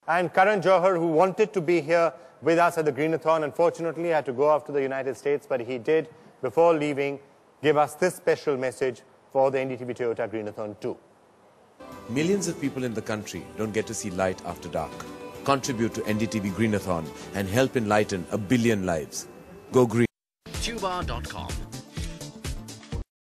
And Karan Johar, who wanted to be here with us at the Greenathon, unfortunately had to go off to the United States, but he did, before leaving, give us this special message for the NDTV Toyota Greenathon 2. Millions of people in the country don't get to see light after dark. Contribute to NDTV Greenathon and help enlighten 1 billion lives. Go green. Tuba.com